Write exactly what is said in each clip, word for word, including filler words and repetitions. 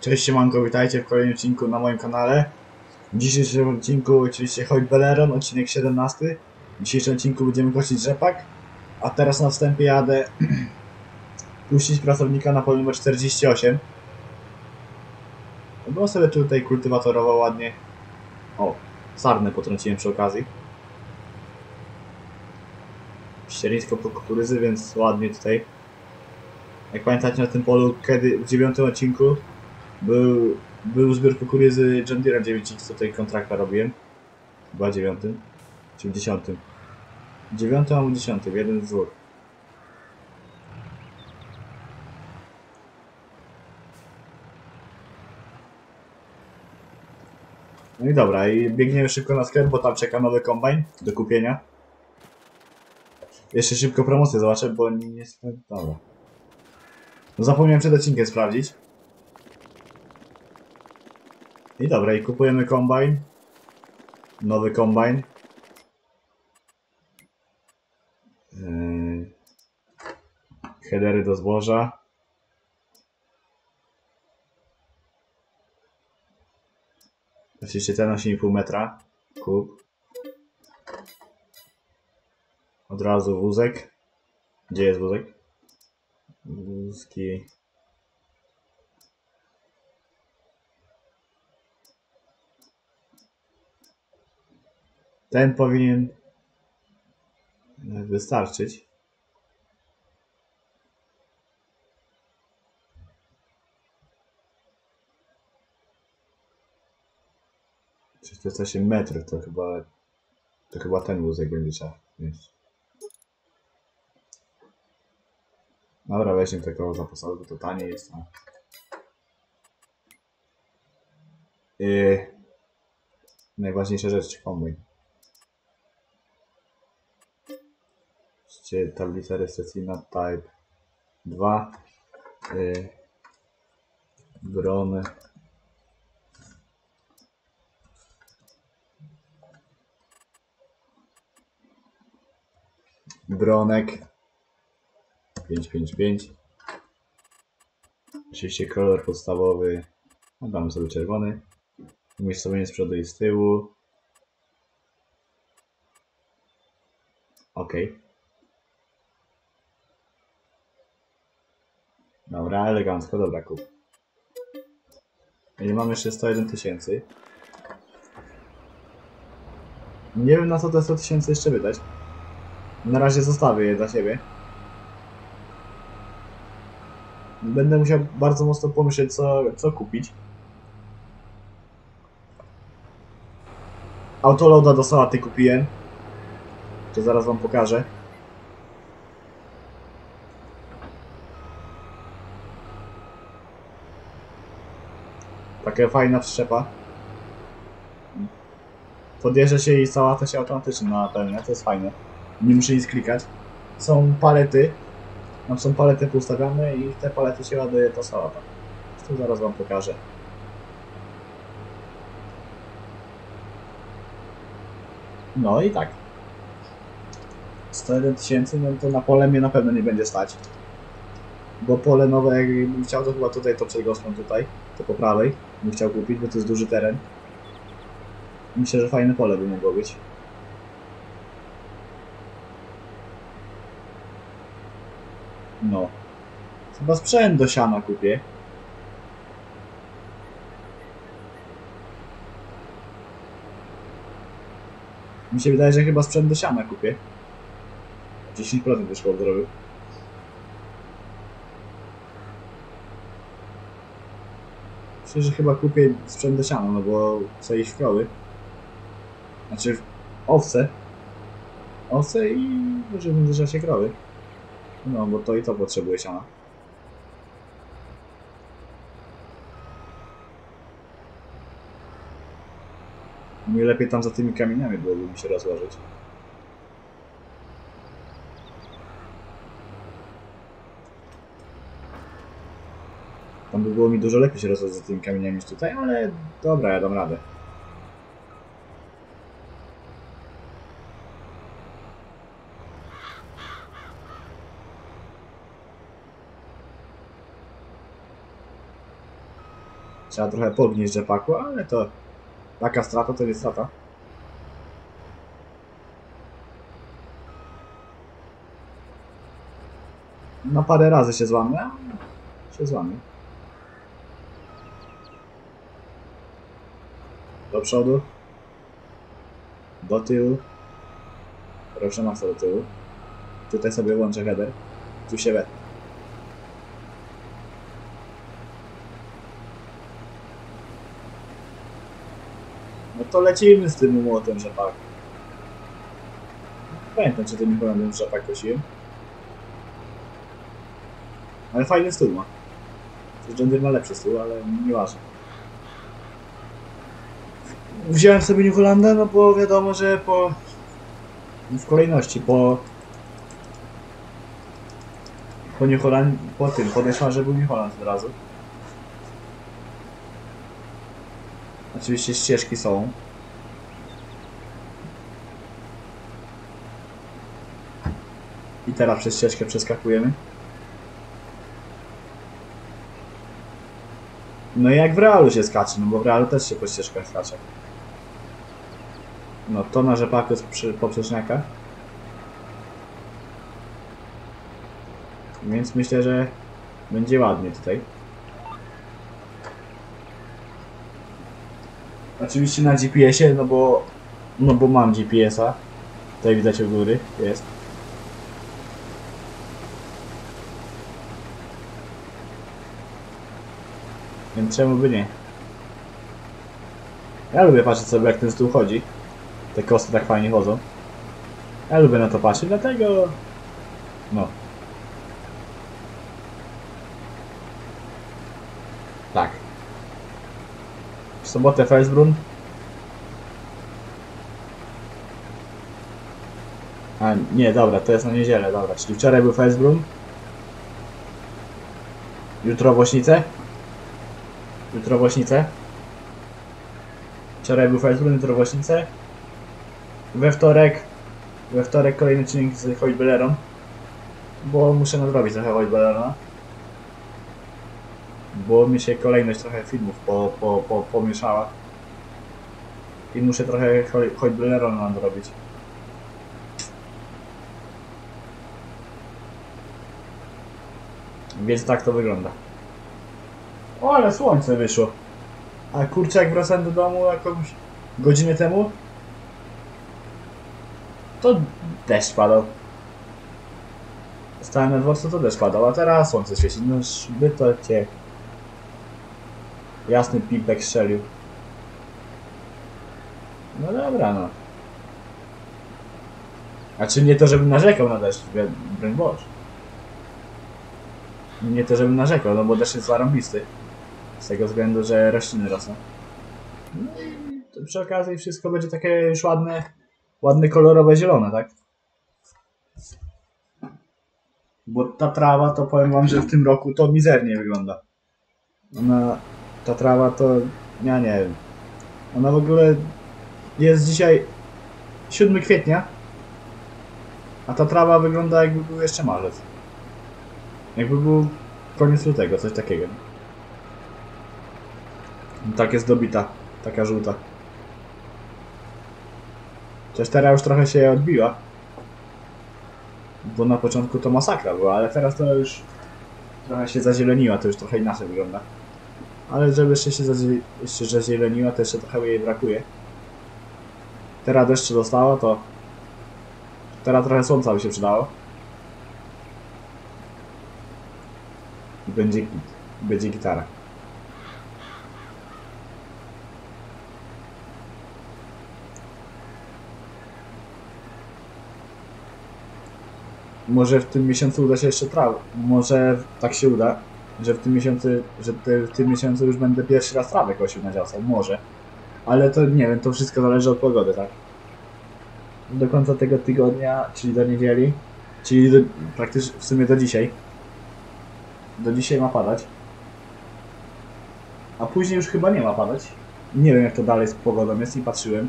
Cześć siemanko, witajcie w kolejnym odcinku na moim kanale. W dzisiejszym odcinku oczywiście Hoyt-Beleron, odcinek siedemnasty. W dzisiejszym odcinku będziemy kosić rzepak. A teraz na wstępie jadę puścić pracownika na pole numer czterdzieści osiem. Bo sobie tutaj kultywatorował ładnie. O, sarnę potrąciłem przy okazji. Ściernisko po kukurydzy, więc ładnie tutaj. Jak pamiętacie, na tym polu kiedy w dziewiątym odcinku Był, był zbiór kukurydzy John Deere dziewięć X, tutaj kontrakta robiłem. Chyba dziewiątym, czy w dziesiątym. dziewiątym albo dziesiątym, jeden z dwóch. No i dobra, i biegniemy szybko na sklep, bo tam czeka nowy kombajn do kupienia. Jeszcze szybko promocję zobaczę, bo nie jestem... Dobra. No zapomniałem przed odcinkiem sprawdzić. I dobra, i kupujemy kombajn. Nowy kombajn. Yy... Headery do zboża. Oczywiście ten osiem i pół metra. Kup. Od razu wózek. Gdzie jest wózek? Wózki. Ten powinien wystarczyć. trzysta osiem metrów to chyba to chyba ten wózek będzie trzeba mieć. Dobra, weźmy takiego zapasowy, bo to taniej jest. A... Yy... Najważniejsza rzecz, kombajn. Tablica rejestracyjna Type dwa. Yy... Brony. Bronek pięć pięć pięć. Oczywiście kolor podstawowy. No, damy sobie czerwony. Umiejscowienie z przodu i z tyłu. Ok. Dobra, elegancko, dobra, kup. I mamy jeszcze sto jeden tysięcy. Nie wiem, na co te sto tysięcy jeszcze wydać. Na razie zostawię je dla siebie. Będę musiał bardzo mocno pomyśleć, co, co kupić. Autoloada do sałaty kupiłem. To zaraz wam pokażę. Taka fajna przyczepa. Podjeżdża się i sałata się automatycznie napełnia, to jest fajne. Nie muszę nic klikać. Są palety. Tam są palety poustawiane i w te palety się ładuje ta sałata. To zaraz wam pokażę. No i tak. sto jeden tysięcy, no to na pole mnie na pewno nie będzie stać. Bo pole nowe, jakbym chciał, to chyba tutaj, to przed gospą tutaj, to po prawej, bym chciał kupić, bo to jest duży teren. Myślę, że fajne pole by mogło być. No. Chyba sprzęt do siana kupię. Mi się wydaje, że chyba sprzęt do siana kupię. dziesięć procent wyszło od drogi. Myślę, że chyba kupię sprzęt do siana, no bo chcę iść w krowy. Znaczy w owce. Owce i może w międzyczasie krowy. No, bo to i to potrzebuje siana. Nie lepiej tam za tymi kamieniami byłoby mi się rozłożyć. Tam by było mi dużo lepiej się rozłożyć za tymi kamieniami niż tutaj, ale dobra, ja dam radę. Trzeba trochę podnieść rzepaku, ale to taka strata to nie strata. No parę razy się złamie, ale się złamie. Do przodu. Do tyłu. Proszę mocno do tyłu. Tutaj sobie włączę header. Tu się we. No to lecimy z tym młotem rzepak. Pamiętam, czy tym Holandem rzepak kosiłem. Ale fajny stół ma. John Deere ma lepszy stół, ale nieważne. Wziąłem sobie New Hollanda, no bo wiadomo, że po... w kolejności, po... po New Holland... po tym, podeszła, że był New Holland od razu. Oczywiście ścieżki są. I teraz przez ścieżkę przeskakujemy. No i jak w realu się skacze, no bo w realu też się po ścieżkach skacze. No to na rzepaku jest przy poprzeczniaka. Więc myślę, że będzie ładnie tutaj. Oczywiście na G P S-ie, no bo no bo mam G P S-a. Tutaj widać u góry, jest. Więc czemu by nie? Ja lubię patrzeć sobie, jak ten stół chodzi. Te kosty tak fajnie chodzą. Ja lubię na to patrzeć, dlatego... No. Tak. W sobotę Felsbrunn. A nie, dobra, to jest na niedzielę, dobra. Czyli wczoraj był Felsbrunn. Jutro Wośnice. Jutro Wośnice. Wczoraj był Felsbrunn, jutro Wośnice. We wtorek. We wtorek kolejny odcinek z Hoyt-Bellerą. Bo muszę nadrobić trochę Hoyt-Beller'a. Bo mi się kolejność trochę filmów po, po, po, pomieszała. I muszę trochę Hoyt-Beller'a nadrobić. Więc tak to wygląda. O, ale słońce wyszło. A kurczę, jak wracałem do domu jakąś godzinę temu, to deszcz padał. Stałem na dworcu, to deszcz padał, a teraz słońce świeci. No by to cię... Jasny pipek strzelił. No dobra, no. A czy nie to, żebym narzekał na deszcz, broń Boże. Nie to, żebym narzekał, no bo deszcz jest zarąbisty. Z tego względu, że rośliny rosną. No i to przy okazji wszystko będzie takie już ładne, ładne kolorowe zielone, tak? Bo ta trawa, to powiem wam, że w tym roku to mizernie wygląda. Ona, ta trawa to, ja nie wiem. Ona w ogóle jest dzisiaj siódmego kwietnia, a ta trawa wygląda, jakby był jeszcze marzec. Jakby był koniec lutego, coś takiego. Tak jest dobita, taka żółta. Chociaż teraz już trochę się odbiła. Bo na początku to masakra była, ale teraz to już trochę się zazieleniła, to już trochę inaczej wygląda. Ale żeby jeszcze się zazie jeszcze zazieleniła, to jeszcze trochę jej brakuje. Teraz deszcz dostała, to teraz trochę słońca by się przydało. I będzie, będzie gitara. Może w tym miesiącu uda się jeszcze trawę. Może tak się uda, że w tym miesiącu, że te, w tym miesiącu już będę pierwszy raz trawę kosił na działce. Może. Ale to nie wiem, to wszystko zależy od pogody, tak? Do końca tego tygodnia, czyli do niedzieli, czyli do, praktycznie w sumie do dzisiaj. Do dzisiaj ma padać. A później już chyba nie ma padać. Nie wiem, jak to dalej z pogodą jest, nie patrzyłem.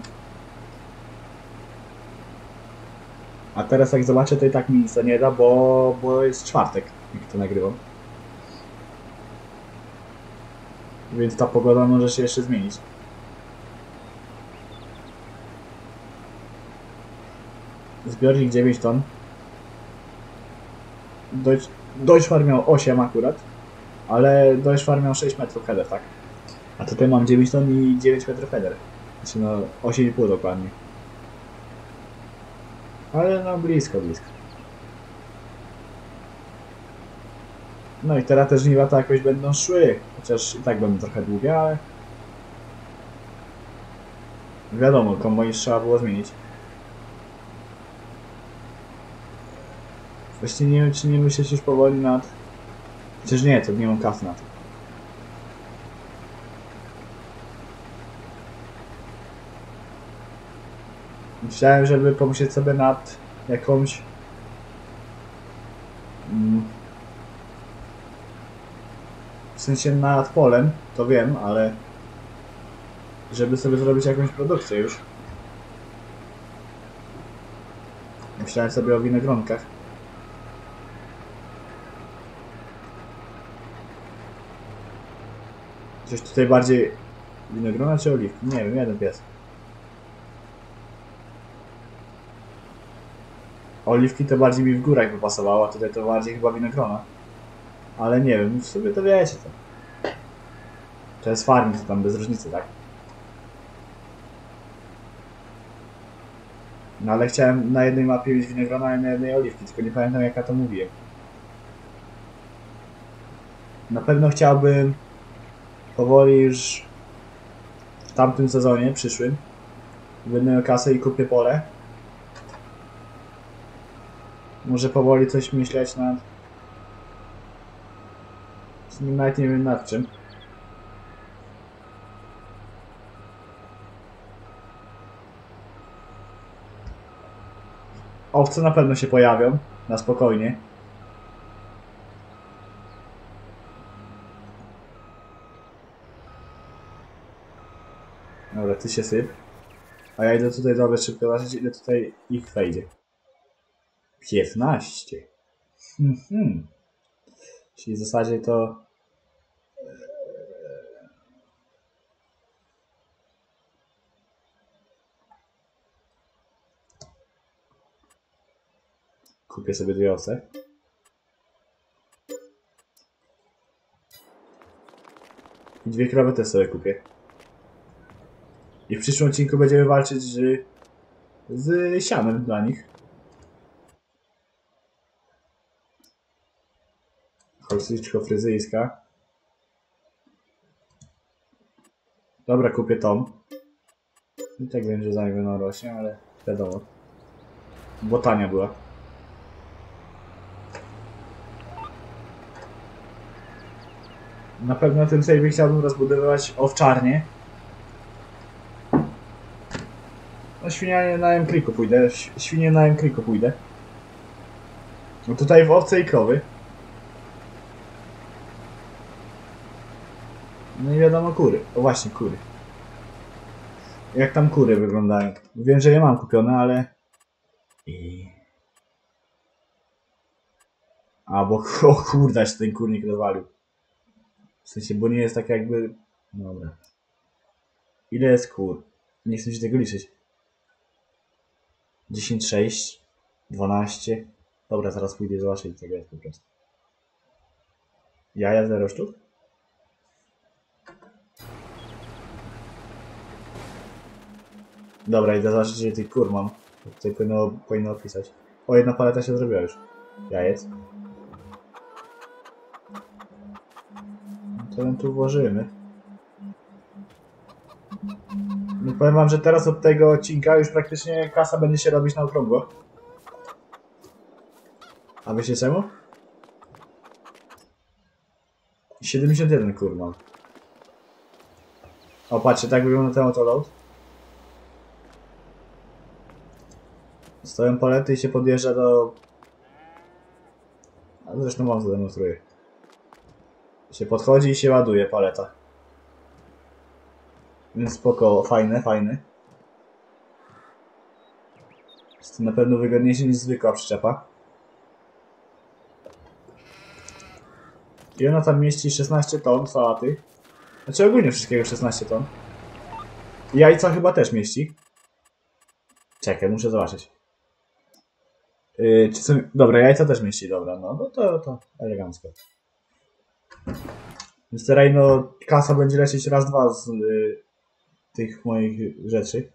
A teraz jak zobaczę, to i tak mi nic nie da, bo, bo jest czwartek, jak to nagrywam. Więc ta pogoda może się jeszcze zmienić. Zbiornik dziewięć ton. Deutschfar miał osiem akurat, ale Deutschfar miał sześć metrów header, tak? A tutaj mam dziewięć ton i dziewięć metrów header. Znaczy no osiem i pół dokładnie. Ale no blisko, blisko. No i teraz te żniwa to jakoś będą szły. Chociaż i tak będą trochę długie, ale... Wiadomo, kombajn trzeba było zmienić. Właściwie nie wiem, czy nie myśleć już powoli nad... Przecież nie, to nie mam kasy na to. Myślałem, żeby pomyśleć sobie nad jakąś... W sensie nad polem, to wiem, ale... Żeby sobie zrobić jakąś produkcję już. Myślałem sobie o winogronkach. Coś tutaj bardziej... Winogrona czy oliwki? Nie wiem, jeden pies. Oliwki to bardziej mi w górach by pasowało, a tutaj to bardziej chyba winogrona. Ale nie wiem, w sobie to wiecie to. To jest farming, to tam bez różnicy, tak? No ale chciałem na jednej mapie mieć winogrona, a na jednej oliwki, tylko nie pamiętam jak ja to mówiłem. Na pewno chciałbym powoli już w tamtym sezonie, przyszłym, będę kasę i kupię pole. Może powoli coś myśleć nad... Nawet nie wiem nad czym. Owce na pewno się pojawią, na spokojnie. Dobra, ty się syp. A ja idę tutaj dobre szybko zobaczyć, ile tutaj ich wejdzie. piętnaście. Hmm. Czyli w zasadzie to... Kupię sobie dwie owce. I dwie krowy też sobie kupię. I w przyszłym odcinku będziemy walczyć z, z sianem dla nich. Holstyczko fryzyjska. Dobra, kupię tą. I tak wiem, że zajmę na rośnie, ale wiadomo. Bo tania była. Na pewno na tym sejmie chciałbym rozbudowywać owczarnię. No świnie na M-Kliku pójdę. Świnie na M-Kliku pójdę. No tutaj w owce i krowy. No i wiadomo kury. O właśnie, kury. Jak tam kury wyglądają? Wiem, że je mam kupione, ale... I... A, bo o kurde, się ten kurnik rozwalił. W sensie, bo nie jest tak jakby... Dobra. Ile jest kur? Nie chcę się tego liczyć. dziesięć, sześć, dwanaście. Dobra, zaraz pójdę zobaczyć, tego jest po prostu. Jaja zero sztuk? Dobra, idę zobaczyć, ile tych kur mam. Tutaj powinno, powinno opisać. O, jedna paleta się zrobiła już. Jajec. Co my tu włożymy? No powiem wam, że teraz od tego odcinka już praktycznie kasa będzie się robić na okrągło. A wiecie czemu? siedemdziesiąt jeden kur mam. O, patrzcie, tak wygląda ten autoload. Stoją palety i się podjeżdża do... A zresztą mam to demonstruję. Się podchodzi i się ładuje paleta. Więc spoko, fajne, fajne. Jest to na pewno wygodniejsze niż zwykła przyczepa. I ona tam mieści szesnaście ton sałaty. Znaczy ogólnie wszystkiego szesnaście ton. Jajca chyba też mieści. Czekaj, muszę zobaczyć. Yy, czy są... Dobra, jajca też mieści, dobra, no, no to, to elegancko. Więc teraz no, kasa będzie lecieć raz, dwa z yy, tych moich rzeczy.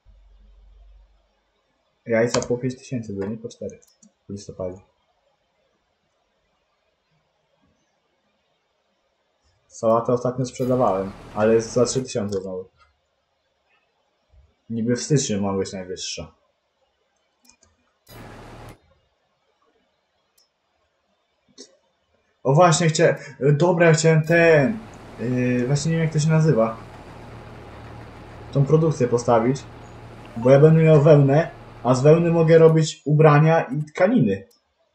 Jajca po pięć tysięcy były, nie po cztery w listopadzie. Sałatę ostatnio sprzedawałem, ale jest za trzy tysiące znowu. Niby w styczniu ma być najwyższa. O właśnie, chciałem... Dobra, chciałem ten... Yy, właśnie nie wiem jak to się nazywa. Tą produkcję postawić. Bo ja będę miał wełnę, a z wełny mogę robić ubrania i tkaniny.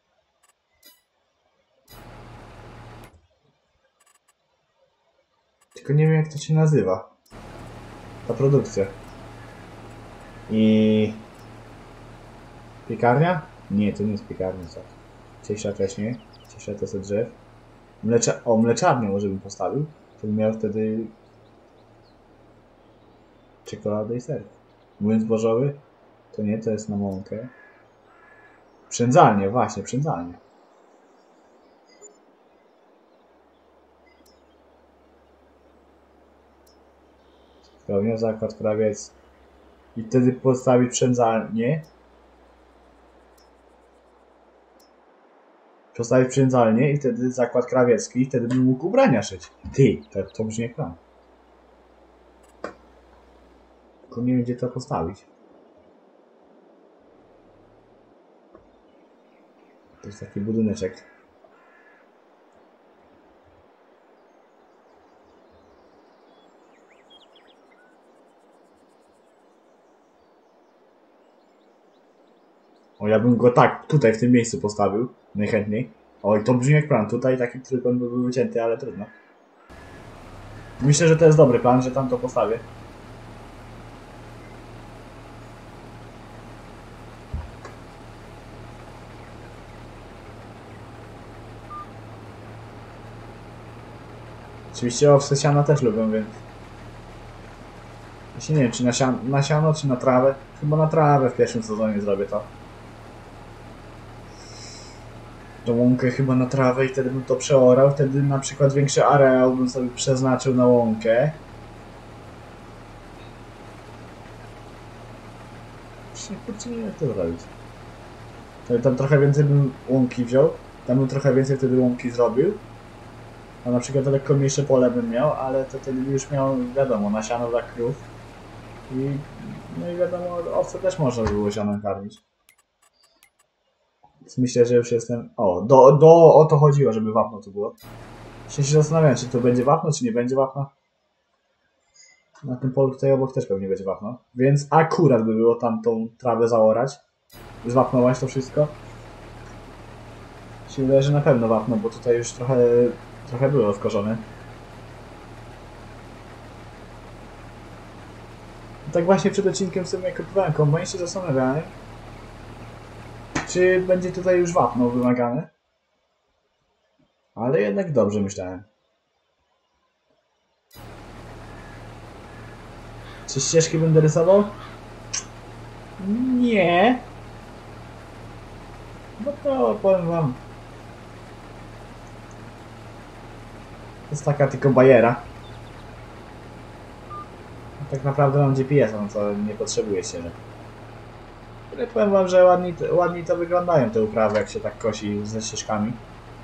Tylko nie wiem jak to się nazywa. Ta produkcja. I... Piekarnia? Nie, to nie jest piekarnia, co? Cieśla też nie. Cieśla to jest drzew. Mlecza... O, mleczarnię może bym postawił. To bym miał wtedy... czekoladę i ser. Młyn zbożowy? To nie, to jest na mąkę. Przędzalnie, właśnie, przędzalnie. Spełniał zakład krawiec. I wtedy postawić przędzalnię. Postawić przędzalnię i wtedy zakład krawiecki i wtedy bym mógł ubrania szyć. Ty, to, to brzmi jak plan. Tylko nie wiem gdzie to postawić. To jest taki budyneczek. O, ja bym go tak, tutaj w tym miejscu postawił. Najchętniej. O, i to brzmi jak plan. Tutaj taki trójkąt by był wycięty, ale trudno. Myślę, że to jest dobry plan, że tam to postawię. Oczywiście owce siana też lubią, więc... Właśnie nie wiem, czy na, siano, na siano, czy na trawę. Chyba na trawę w pierwszym sezonie zrobię to. Tą łąkę chyba na trawę i wtedy bym to przeorał. Wtedy na przykład większy areał bym sobie przeznaczył na łąkę. Właśnie kurczę nie wiem jak to zrobić. Tam trochę więcej bym łąki wziął. Tam bym trochę więcej wtedy łąki zrobił. A na przykład lekko mniejsze pole bym miał, ale to wtedy już miał, wiadomo, nasiano dla krów. I, no i wiadomo, owce też można by było sianem karmić. Więc myślę, że już jestem... O, do, do, o to chodziło, żeby wapno tu było. Się się zastanawiam, czy to będzie wapno, czy nie będzie wapno. Na tym polu tutaj obok też pewnie będzie wapno. Więc akurat by było tam tą trawę zaorać. Zwapnować to wszystko. Się wydaje, że na pewno wapno, bo tutaj już trochę... Trochę było wkorzone. Tak właśnie przed odcinkiem sobie kupowałem kombajn, się zastanawiałem, czy będzie tutaj już wapno wymagane. Ale jednak dobrze myślałem. Czy ścieżki będę rysował? Nie. No to powiem wam. To jest taka tylko bajera. Tak naprawdę mam G P S, no co nie potrzebuję ścieżek. Ale powiem wam, że ładniej, ładniej to wyglądają te uprawy, jak się tak kosi ze ścieżkami.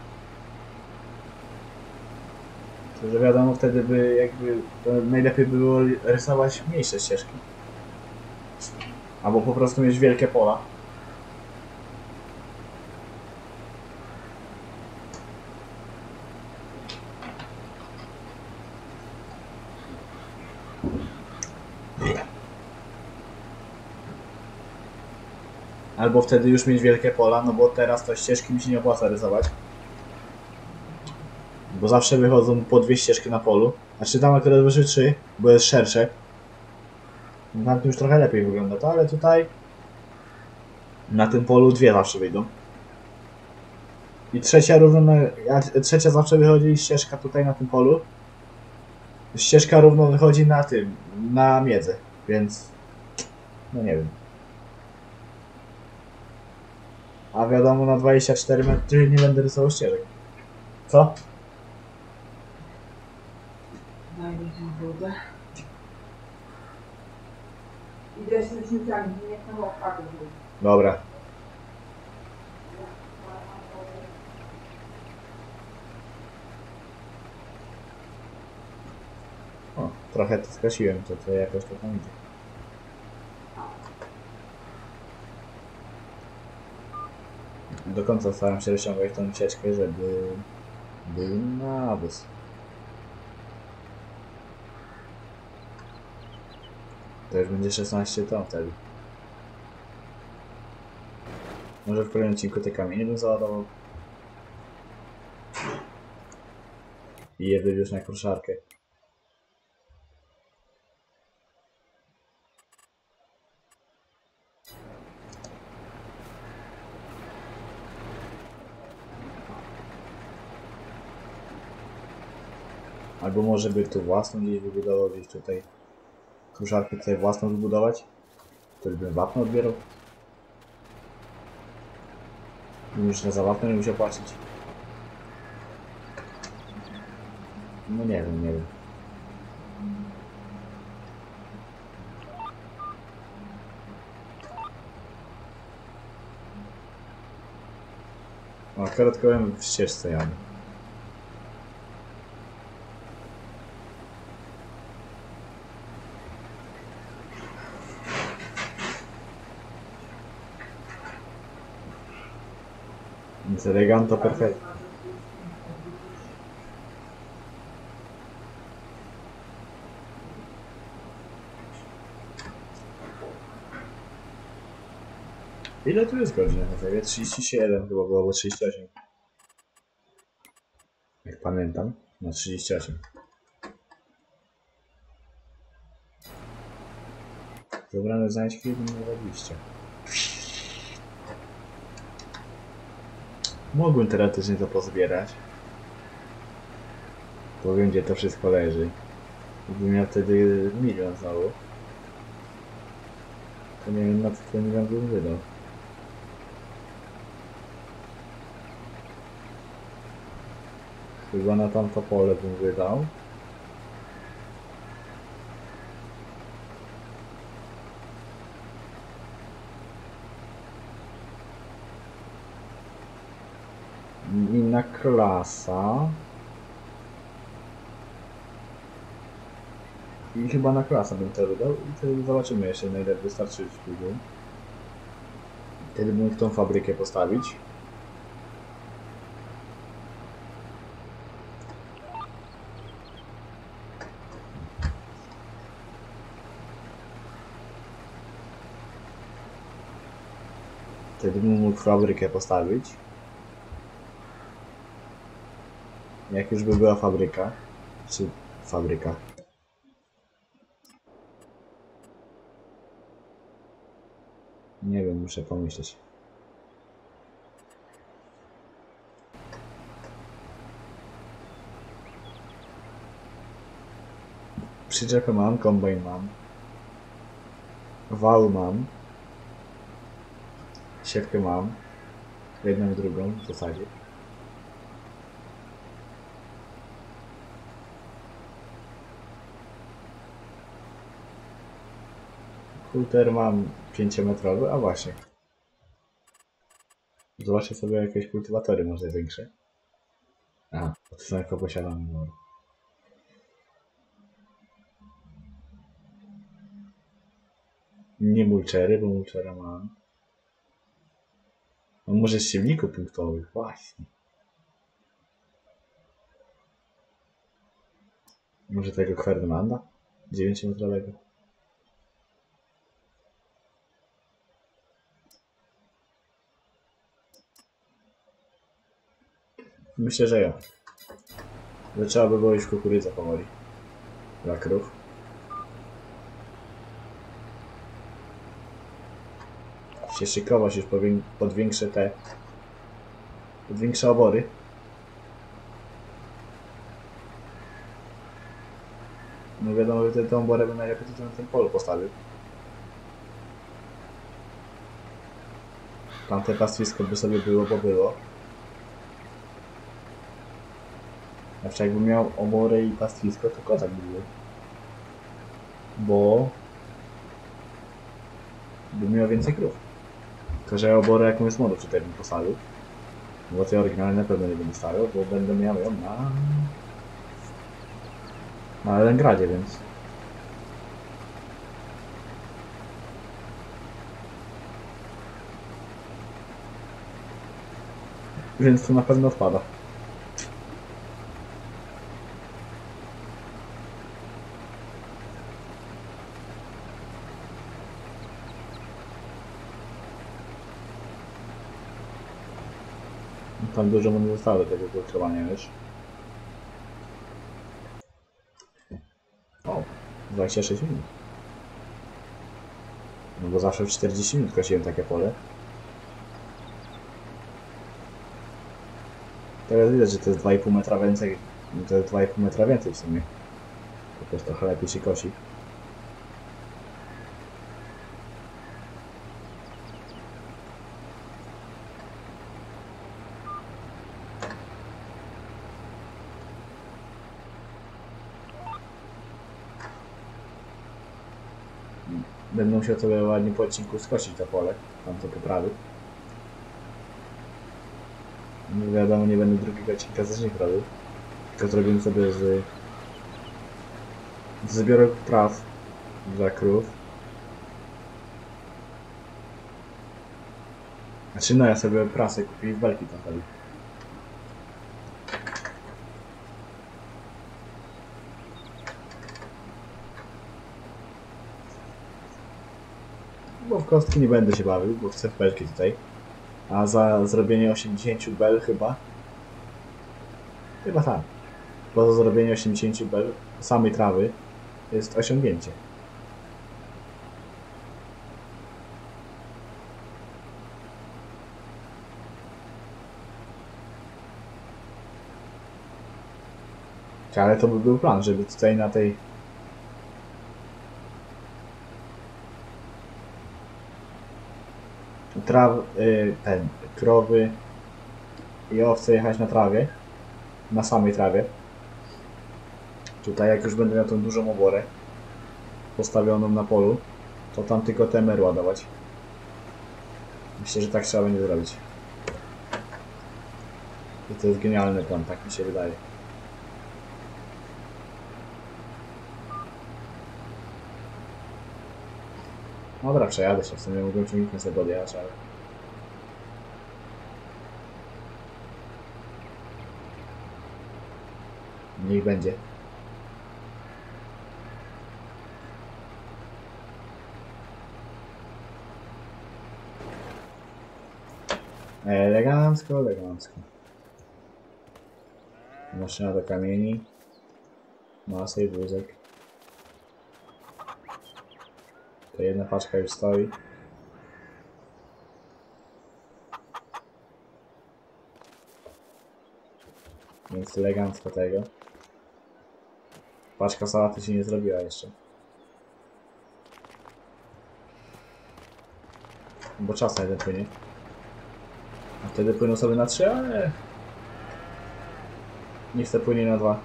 To, że wiadomo, wtedy by jakby to najlepiej było rysować mniejsze ścieżki. Albo po prostu mieć wielkie pola. Albo wtedy już mieć wielkie pola, no bo teraz to ścieżki mi się nie opłaca rysować. Bo zawsze wychodzą po dwie ścieżki na polu. Znaczy tam akurat wyszły trzy, bo jest szersze. Tam to już trochę lepiej wygląda to, ale tutaj na tym polu dwie zawsze wyjdą. I trzecia równo, na, trzecia zawsze wychodzi ścieżka tutaj na tym polu. ścieżka równo wychodzi na tym, na miedzę, więc no nie wiem. A wiadomo, na dwadzieścia cztery metry nie będę rysował ścieżek. Co? Daj mi tę wodę. Idę z leśnicami, nie chcę opłatę. Dobra. O, trochę to skosiłem, to, to jakoś to tam idzie. Do końca staram się rozciągać tą ucieczkę, żeby był nawóz. To już będzie szesnaście ton wtedy. Może w kolejnym odcinku te kamienie bym załadował. I je wywiózł na kruszarkę. Albo może by tu własną gdzieś wybudował, gdzieś tutaj kruszarkę tutaj własną wybudować. Wtedy bym wapno odbierał. Już na za wapno nie musiał płacić. No nie wiem, nie wiem. O, akurat kołem w ścieżce jadę. Więc eleganto perfekt. Ile tu jest godzin? trzydzieści siedem chyba było, albo trzydzieści osiem. Jak pamiętam, na trzydzieści osiem. Wybrane znajdźki dwadzieścia. Mogłem teoretycznie to pozbierać. Bo wiem, gdzie to wszystko leży. Gdybym miał wtedy milion znowu, to nie wiem, na co ten milion bym wydał. Chyba na tamto pole bym wydał. Inna klasa. I chyba na klasę bym to wydał i wtedy zobaczymy jeszcze, na ile wystarczy później. Wtedy bym w tą fabrykę postawić. Wtedy bym mógł fabrykę postawić. Jak już by była fabryka, czy fabryka. Nie wiem, muszę pomyśleć. Przyczepę mam, kombajn mam. Wał mam. Siewkę mam. Jedną i drugą w zasadzie. Kulter mam pięciometrowy, a właśnie. Zobaczę sobie jakieś kultywatory może większe. Aha, to są jako posiadane. Nie mulczery, bo mulczera mam. No może z silników punktowych, właśnie. Może tego Ferdynanda? dziewięciometrowego. Myślę, że ja. Że trzeba by było już kukurydza powoli. Dla krów. Się szykować już pod większe te... pod większe obory. No wiadomo, że tę oborę bym najlepiej tutaj na tym polu postawił. Tamte pastwisko by sobie było, bo było. Zawsze jakbym miał oborę i pastwisko, to kozak by był. Bo... bym miał więcej krów. Tylko, że oborę jak jest modo tutaj bym postawił. Bo tej oryginalne na pewno nie będę stawiał, bo będę miał ją na... na Elengradzie, więc... Więc to na pewno odpada. Tam dużo mu nie zostało do tego filtrowania już. O, dwadzieścia sześć minut. No bo zawsze w czterdzieści minut kosiłem takie pole. Teraz widać, że to jest dwa i pół metra więcej. To jest dwa i pół metra więcej w sumie. Po prostu trochę lepiej się kosi. Będę musiał sobie ładnie po odcinku skosić to pole, tam to poprawy. No wiadomo, nie będę drugiego odcinka z nich robił. Tylko zrobiłem sobie z... z zbiorów traw dla krów. Znaczy no, ja sobie prasę kupiłem w belki tam wtedy. Bo w kostki nie będę się bawił, bo chcę w belki tutaj. A za zrobienie osiemdziesiąt bel chyba... Chyba tak. Bo za zrobienie osiemdziesiąt bel samej trawy jest osiągnięcie. Ale to by był plan, żeby tutaj na tej... Traw... Yy, ten... krowy i owce jechać na trawie. Na samej trawie. Tutaj jak już będę miał tą dużą oborę postawioną na polu, to tam tylko T M R ładować. Myślę, że tak trzeba będzie zrobić. I to jest genialny plan, tak mi się wydaje. Dobra, przejadę się, w sumie mogłem ciągnikiem sobie podjechać, ale... Niech będzie. Elegancko, elegancko. Maszyna do kamieni. Masa i wózek. To jedna paczka już stoi. Więc elegancko tego. Paczka sałaty się nie zrobiła jeszcze. Bo czas na jeden płynie. A wtedy płyną sobie na trzy, ale... Nie chcę płynie na dwa.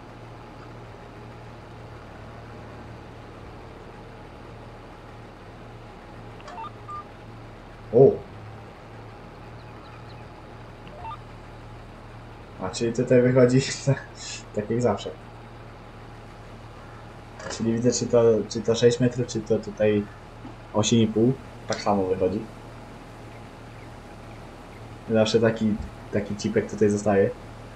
O! A, czyli tutaj wychodzi tak jak zawsze. Czyli widzę, czy to, czy to sześć metrów, czy to tutaj osiem i pół. Tak samo wychodzi. Zawsze taki, taki cipek tutaj zostaje.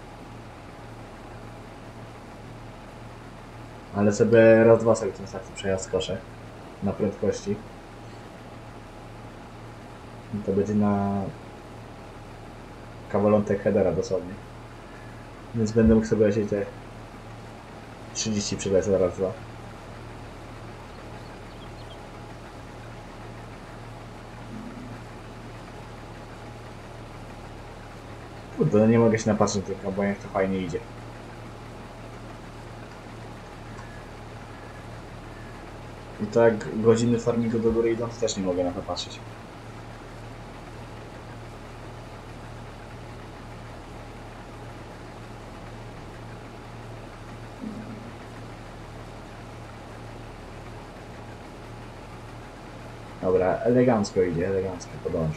Ale sobie raz, dwa sobie ten taki przejazd skoszę. Na prędkości. I to będzie na kawalątek headera dosłownie. Więc będę mógł sobie lecieć te trzydzieści przylecę raz, dwa. Kurde, no nie mogę się napatrzeć tylko, bo jak to fajnie idzie. I tak godziny farmingu do góry idą, to też nie mogę na to patrzeć. Dobra, elegancko idzie, elegancko podąży.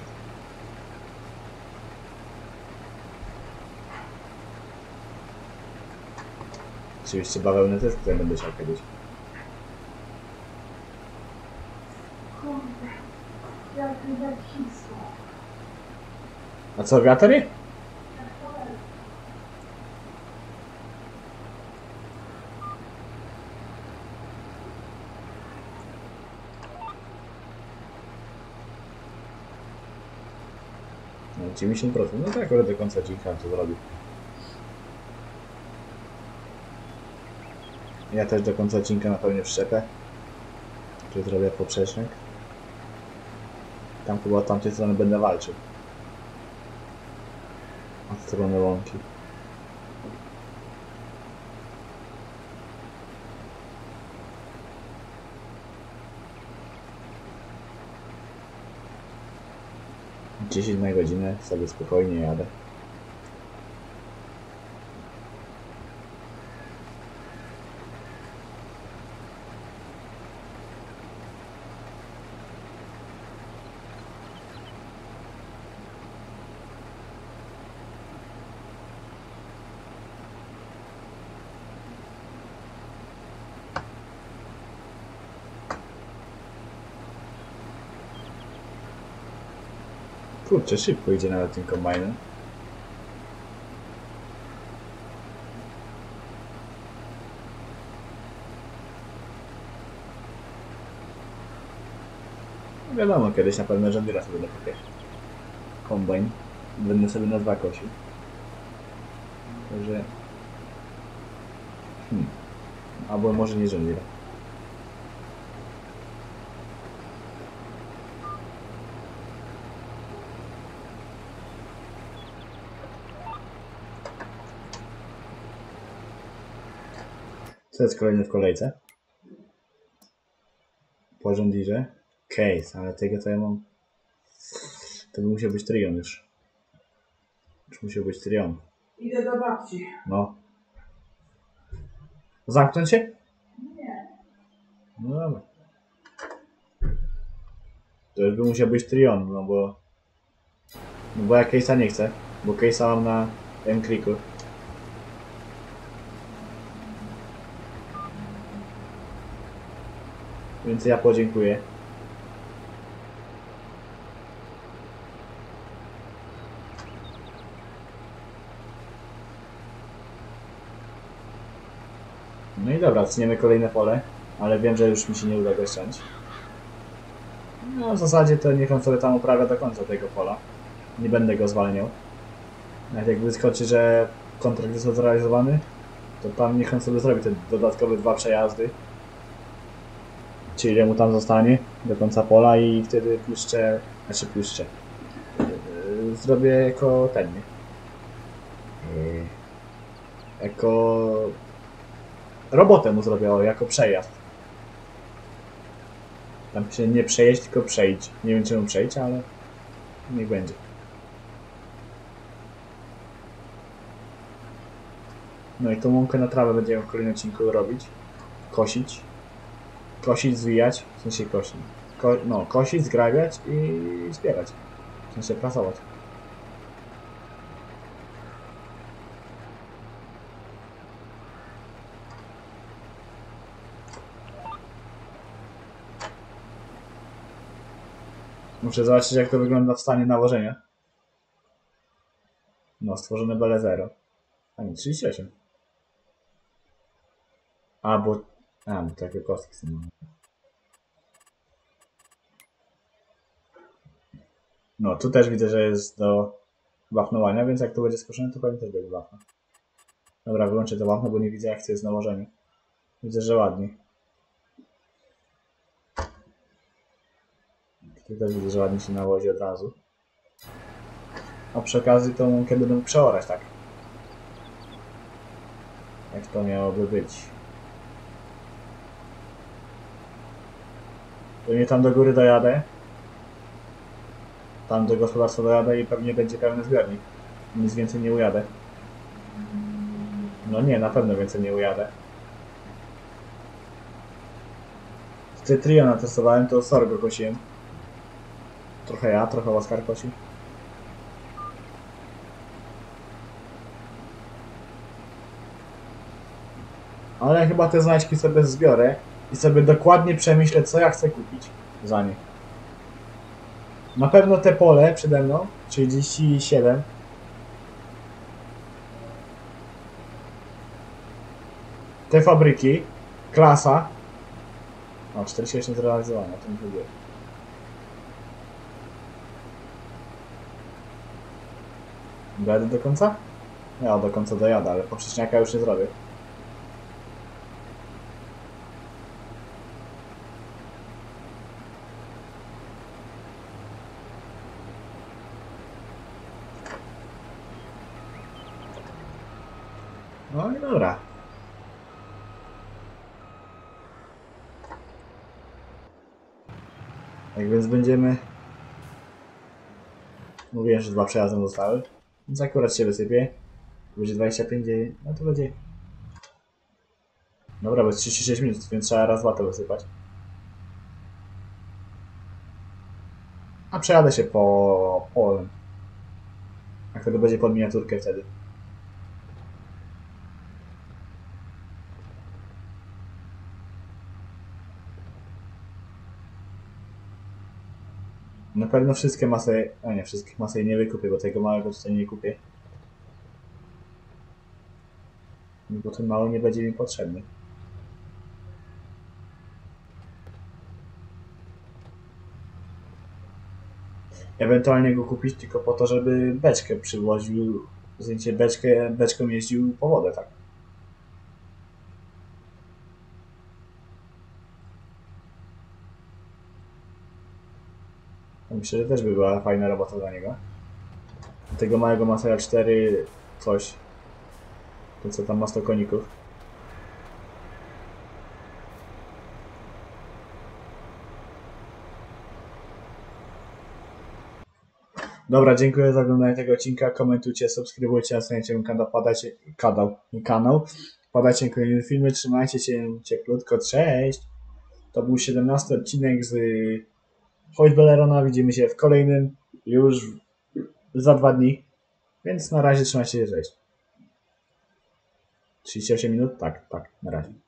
Oczywiście bawełnę też tutaj będę chciał kiedyś. Kurde, jak widać chińsko. A co, wiatry? No, dziewięćdziesiąt procent. No tak, akurat do końca odcinka to zrobił. Ja też do końca odcinka napełnię przyczepę. Czy zrobię poprzecznik. Tam chyba od tamtej strony będę walczył. Od strony łąki. dziesięć na godzinę, sobie spokojnie jadę. Kurczę, szybko idzie nawet tym kombajnem. No wiadomo, kiedyś na pewno Jandira sobie dokupię. Kombajn. Będę sobie na dwa kosił. Także... Hmm. Albo może nie Jandira. Co jest kolejny w kolejce? Po Jandirze. Case, ale tego to ja mam... To by musiał być Trion już. Już musiał być Trion. Idę do babci. No. Zamknąć się? Nie. No dobra. To już by musiał być Trion, no bo... No bo ja Case'a nie chcę. Bo Case'a mam na M-Clicku. Więc ja podziękuję. No i dobra, tniemy kolejne pole, ale wiem, że już mi się nie uda go ściąć. No w zasadzie to niech on sobie tam uprawia do końca tego pola. Nie będę go zwalniał. Nawet jak wyskoczy, że kontrakt jest zrealizowany, to tam niech on sobie zrobi te dodatkowe dwa przejazdy. Czy ile mu tam zostanie do końca pola i wtedy puszczę, znaczy puszczę. Yy, zrobię jako ten, nie? Yy, jako robotę mu zrobię, o, jako przejazd. Tam się nie przejeść, tylko przejdź. Nie wiem czemu przejdź, ale niech będzie. No i tą łąkę na trawę będziemy w kolejnym odcinku robić. Kosić. Kosić, zwijać, w sensie kosić. Ko no, kosić, zgrabiać i zbierać. W sensie prasować. Muszę zobaczyć, jak to wygląda w stanie nałożenia. No, stworzone bele zero. A nie, trzydzieści osiem. A, bo... A, bo takie kostki są. No, tu też widzę, że jest do wapnowania, więc jak to będzie skoszone, to pewnie też będzie wapno. Dobra, wyłączę to wapno, bo nie widzę, jak to jest nałożenie. Widzę, że ładnie. Tu też widzę, że ładnie się nałoży od razu. A przy okazji tą łąkę będę mógł przeorać, tak? Jak to miałoby być. Pewnie tam do góry dojadę. Tam do gospodarstwa dojadę i pewnie będzie pełny zbiornik. Nic więcej nie ujadę. No nie, na pewno więcej nie ujadę. Cytriona testowałem, to sorgo kosiłem. Trochę ja, trochę Oskar kosił. Ale chyba te znaczki sobie zbiorę i sobie dokładnie przemyślę, co ja chcę kupić za nie. Na pewno te pole przede mną, trzydzieści siedem. Te fabryki, klasa. O, czterdzieści osiem zrealizowane, to nie lubię. Dojadę do końca? Ja do końca dojadę, ale poprzeczniaka już nie zrobię. No i dobra. Tak więc będziemy... Mówiłem, że dwa przejazdy zostały. Więc akurat się wysypię. Będzie dwadzieścia pięć, no to będzie... Dobra, bo jest trzydzieści sześć minut, więc trzeba raz dwa to wysypać. A przejadę się po polem. A wtedy będzie pod miniaturkę wtedy. Na pewno wszystkie masy... A nie, wszystkich masy nie wykupię, bo tego małego tutaj nie kupię. Bo ten mały nie będzie mi potrzebny. Ewentualnie go kupić tylko po to, żeby beczkę przywoził, w sensie beczkę, beczką jeździł po wodę, tak. Myślę, że też by była fajna robota dla niego. Tego małego Masera cztery coś. To co tam ma sto koników. Dobra, dziękuję za oglądanie tego odcinka. Komentujcie, subskrybujcie, następnie kanał, padajcie, kanał, kanał. Padajcie kolejne filmy, trzymajcie się cieplutko, cześć! To był siedemnasty odcinek z Choć Belerona. Widzimy się w kolejnym już za dwa dni. Więc na razie trzymajcie się, cześć. trzydzieści osiem minut? Tak, tak, na razie.